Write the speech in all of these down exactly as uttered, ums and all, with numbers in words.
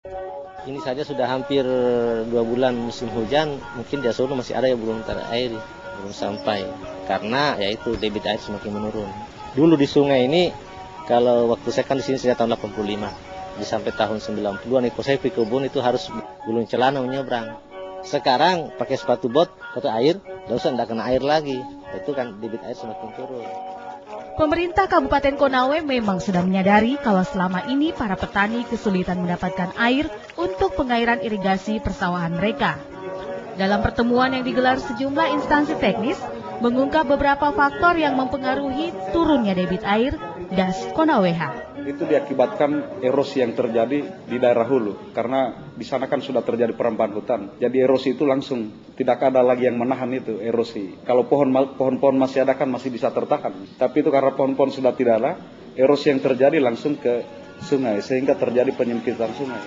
Ini saja sudah hampir dua bulan musim hujan, mungkin di Asono masih ada yang belum terairi, belum sampai. Karena yaitu debit air semakin menurun. Dulu di sungai ini, kalau waktu saya kan di sini sejak tahun delapan puluh lima, di sampai tahun sembilan puluhan, kalau saya pergi kebun itu harus gulung celana menyeberang. Sekarang pakai sepatu bot atau air, nggak usah nggak kena air lagi. Itu kan debit air semakin turun. Pemerintah Kabupaten Konawe memang sudah menyadari kalau selama ini para petani kesulitan mendapatkan air untuk pengairan irigasi persawahan mereka. Dalam pertemuan yang digelar sejumlah instansi teknis, mengungkap beberapa faktor yang mempengaruhi turunnya debit air Das Konawe H. Itu diakibatkan erosi yang terjadi di daerah hulu, karena di sana kan sudah terjadi perampahan hutan. Jadi erosi itu langsung tidak ada lagi yang menahan itu erosi. Kalau pohon pohon-pohon masih ada kan masih bisa tertahan. Tapi itu karena pohon-pohon sudah tidak ada, erosi yang terjadi langsung ke sungai sehingga terjadi penyempitan sungai.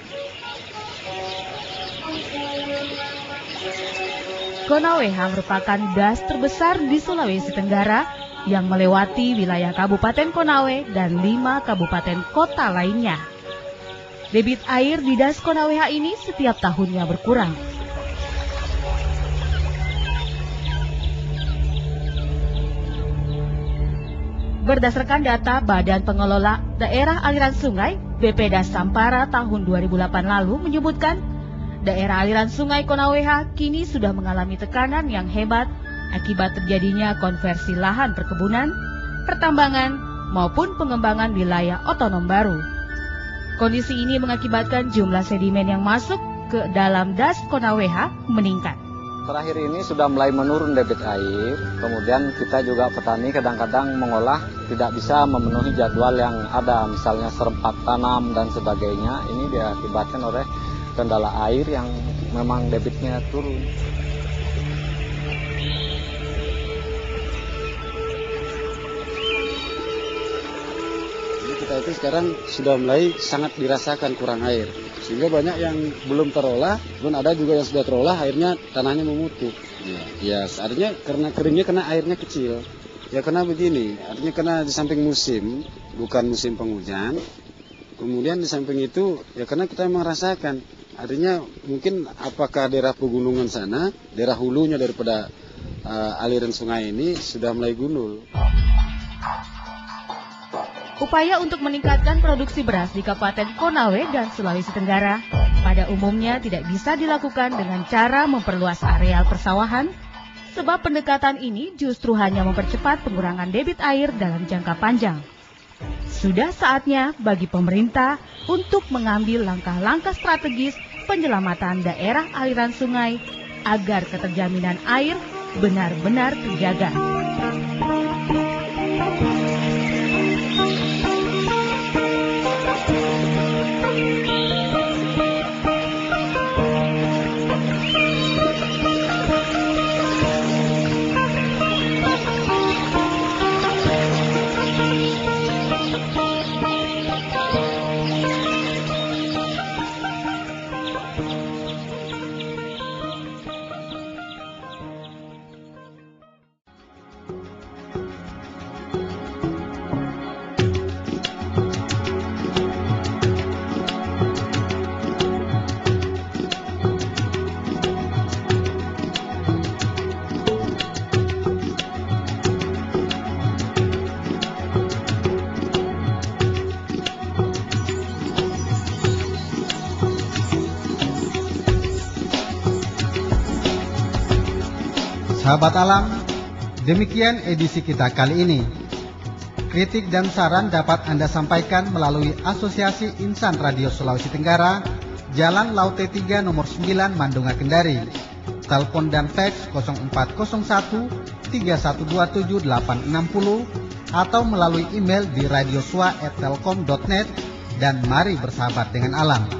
Konawe H merupakan das terbesar di Sulawesi Tenggara yang melewati wilayah Kabupaten Konawe dan lima kabupaten kota lainnya. Debit air di Das Konawe H ini setiap tahunnya berkurang. Berdasarkan data Badan Pengelola Daerah Aliran Sungai B P Das Sampara tahun dua ribu delapan lalu menyebutkan, daerah aliran Sungai Konawe H kini sudah mengalami tekanan yang hebat akibat terjadinya konversi lahan perkebunan, pertambangan, maupun pengembangan wilayah otonom baru. Kondisi ini mengakibatkan jumlah sedimen yang masuk ke dalam Das Konawe H meningkat. Terakhir ini sudah mulai menurun debit air, kemudian kita juga petani kadang-kadang mengolah tidak bisa memenuhi jadwal yang ada, misalnya serempak tanam dan sebagainya. Ini diakibatkan oleh kendala air yang memang debitnya turun. Kita itu sekarang sudah mulai sangat dirasakan kurang air, sehingga banyak yang belum terolah, pun ada juga yang sudah terolah, airnya tanahnya memutih. Ya, ya artinya karena keringnya kena airnya kecil. Ya kena begini, artinya kena di samping musim, bukan musim penghujan. Kemudian di samping itu, ya karena kita memang rasakan, artinya mungkin apakah daerah pegunungan sana, daerah hulunya daripada uh, aliran sungai ini sudah mulai gundul. Upaya untuk meningkatkan produksi beras di Kabupaten Konawe dan Sulawesi Tenggara pada umumnya tidak bisa dilakukan dengan cara memperluas areal persawahan, sebab pendekatan ini justru hanya mempercepat pengurangan debit air dalam jangka panjang. Sudah saatnya bagi pemerintah untuk mengambil langkah-langkah strategis penyelamatan daerah aliran sungai agar keterjaminan air benar-benar terjaga. Sahabat alam, demikian edisi kita kali ini. Kritik dan saran dapat Anda sampaikan melalui Asosiasi Insan Radio Sulawesi Tenggara, Jalan Laute tiga nomor sembilan Mandunga Kendari. Telepon dan fax nol empat nol satu tiga satu dua tujuh delapan enam nol atau melalui email di radiosua at telkom dot net, dan mari bersahabat dengan alam.